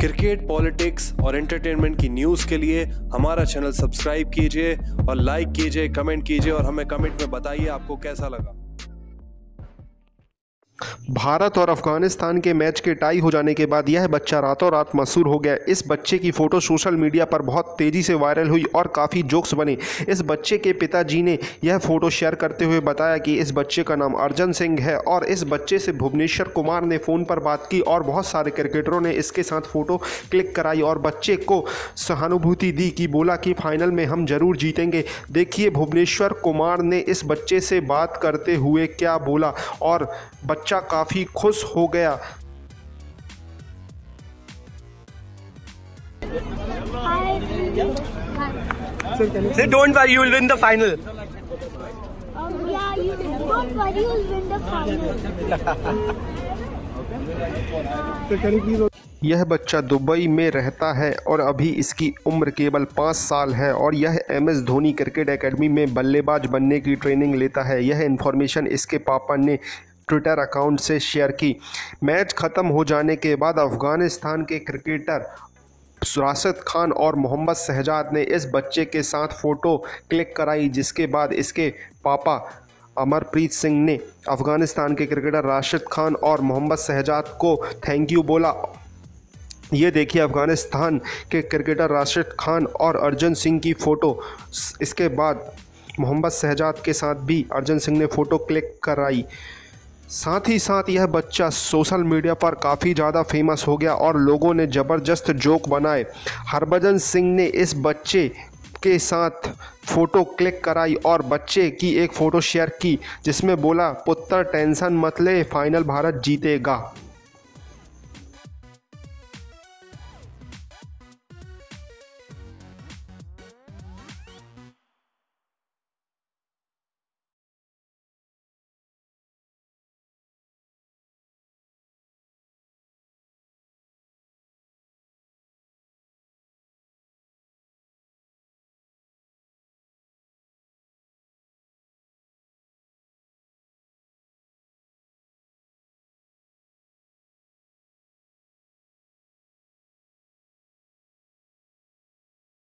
Cricket, politics और entertainment की news के लिए हमारा चैनल सब्सक्राइब कीजिए और लाइक कीजिए, कमेंट कीजिए और हमें कमेंट में बताइए आपको कैसा लगा। भारत और अफगानिस्तान के मैच के टाई हो जाने के बाद यह बच्चा रातों रात मशहूर हो गया। इस बच्चे की फ़ोटो सोशल मीडिया पर बहुत तेज़ी से वायरल हुई और काफ़ी जोक्स बने। इस बच्चे के पिताजी ने यह फ़ोटो शेयर करते हुए बताया कि इस बच्चे का नाम अर्जन सिंह है और इस बच्चे से भुवनेश्वर कुमार ने फ़ोन पर बात की और बहुत सारे क्रिकेटरों ने इसके साथ फ़ोटो क्लिक कराई और बच्चे को सहानुभूति दी कि बोला कि फाइनल में हम ज़रूर जीतेंगे। देखिए भुवनेश्वर कुमार ने इस बच्चे से बात करते हुए क्या बोला और बच्चा काफ़ी खुश हो गया। Say don't worry, you will win the final. Yeah, don't worry, you'll win the final. यह बच्चा दुबई में रहता है और अभी इसकी उम्र केवल 5 साल है और यह MS धोनी क्रिकेट एकेडमी में बल्लेबाज बनने की ट्रेनिंग लेता है। यह इन्फॉर्मेशन इसके पापा ने ट्विटर अकाउंट से शेयर की। मैच ख़त्म हो जाने के बाद अफ़गानिस्तान के क्रिकेटर राशिद खान और मोहम्मद शहजाद ने इस बच्चे के साथ फ़ोटो क्लिक कराई, जिसके बाद इसके पापा अमरप्रीत सिंह ने अफ़गानिस्तान के क्रिकेटर राशिद खान और मोहम्मद शहजाद को थैंक यू बोला। ये देखिए अफ़गानिस्तान के क्रिकेटर राशिद खान और अर्जन सिंह की फ़ोटो। इसके बाद मोहम्मद शहजाद के साथ भी अर्जन सिंह ने फ़ोटो क्लिक कराई। साथ ही साथ यह बच्चा सोशल मीडिया पर काफ़ी ज़्यादा फेमस हो गया और लोगों ने ज़बरदस्त जोक बनाए। हरभजन सिंह ने इस बच्चे के साथ फ़ोटो क्लिक कराई और बच्चे की एक फ़ोटो शेयर की जिसमें बोला, पुत्र टेंशन मत ले, फाइनल भारत जीतेगा।